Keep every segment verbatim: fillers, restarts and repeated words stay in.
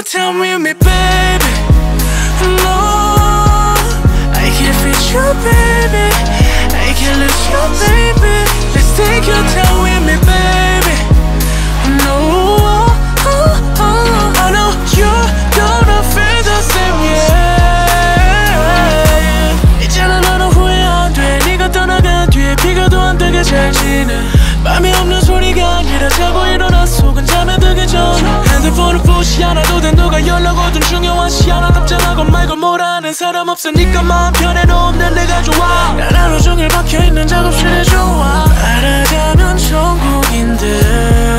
your time with me, baby. No, I can't fit you, baby. I can't lose you, baby. Let's take your time with me, baby. No, oh, oh, oh. I know you're gonna feel the same, yeah. 이제는 너는 후회 안 돼. 네가 떠나간 뒤에 비교도 안 되게 잘 지내. 맘이 없는 소리가 아니라 자고 일어나 속은 잠에 들기 전 핸드폰을 보지 않아도 돼. 누가 연락 오든 중요하지 않아. 답장하고 말고 뭐라 하는 사람 없으니까 마음 편해. 너 없는 내가 좋아. 난 하루 종일 박혀있는 작업실에 좋아. 말하자면 천국인데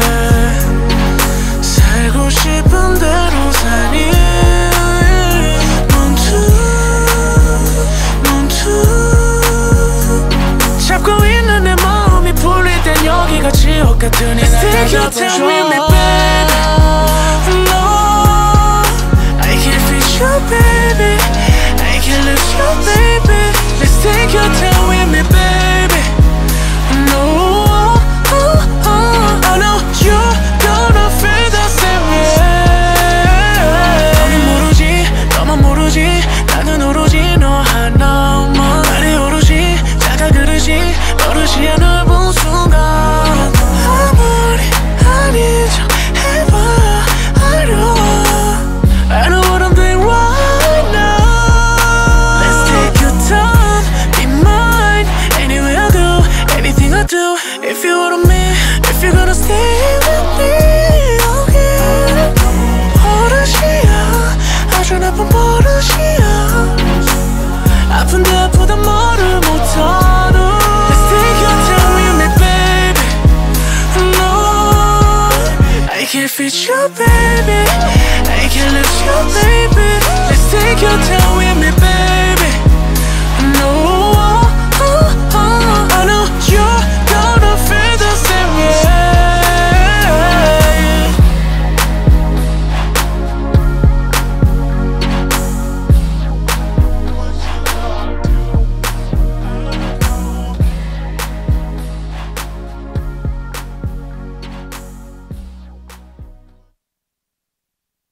살고 싶은 대로 사니. 문득 문득 잡고 있는 내 마음이 풀릴 땐 여기가 지옥 같으니 날 Take your time with me, baby. No, I can't fit you, baby. I can't lose you, baby. Let's take your time with me, baby. No, oh, oh, oh. I know you're gonna feel the same way. 너는 모르지, 너만 모르지. 나는 오로지 너 하나만. 말이 오르지, 작아 그러지. 버릇이 넓은 순간 아무리 아닌 척 해봐야 어려워. I know what I'm doing right now. Let's take your time, be mine. Anywhere I go, anything I do. If you want me, if you're gonna stay with me, okay. 버릇이야, 아주 나쁜 버릇이야. 아픈데 아프단 말을 못하는. Let's take your time with me, baby. No, I can't fit you, baby.